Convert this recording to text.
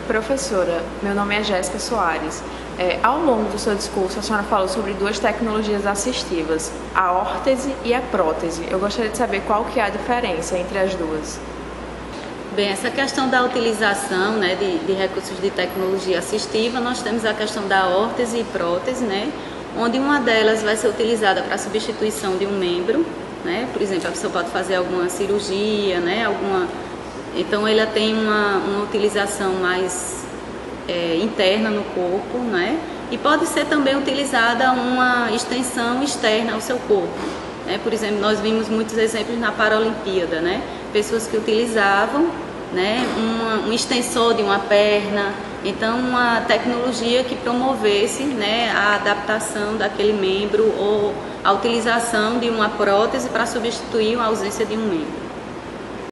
Professora, meu nome é Jéssica Soares. Ao longo do seu discurso, a senhora falou sobre duas tecnologias assistivas, a órtese e a prótese. Eu gostaria de saber qual que é a diferença entre as duas. Bem, essa questão da utilização, né, de recursos de tecnologia assistiva, nós temos a questão da órtese e prótese, né, onde uma delas vai ser utilizada para a substituição de um membro, né, por exemplo, a pessoa pode fazer alguma cirurgia, né, então ela tem uma utilização mais interna no corpo, né, e pode ser também utilizada uma extensão externa ao seu corpo. Por exemplo, nós vimos muitos exemplos na Paralimpíada, né, pessoas que utilizavam, né, um extensor de uma perna, então uma tecnologia que promovesse, né, a adaptação daquele membro ou a utilização de uma prótese para substituir a ausência de um membro.